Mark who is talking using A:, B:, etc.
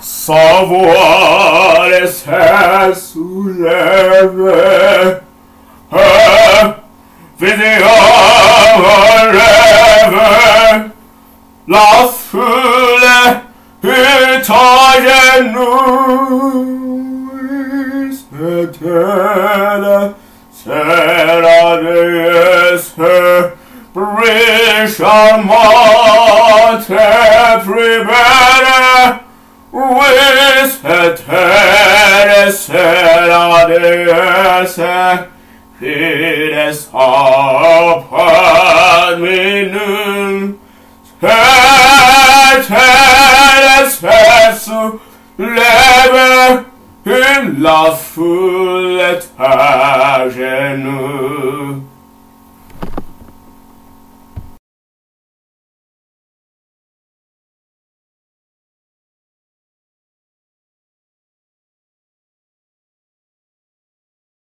A: Savoir se soulever, vidéo rêve, la foule est à genoux, c'est la déesse, plus charmante et plus belle. Oui, c'est la déesse qui descend parmi nous. Cette déesse soulève et la foule est à genoux.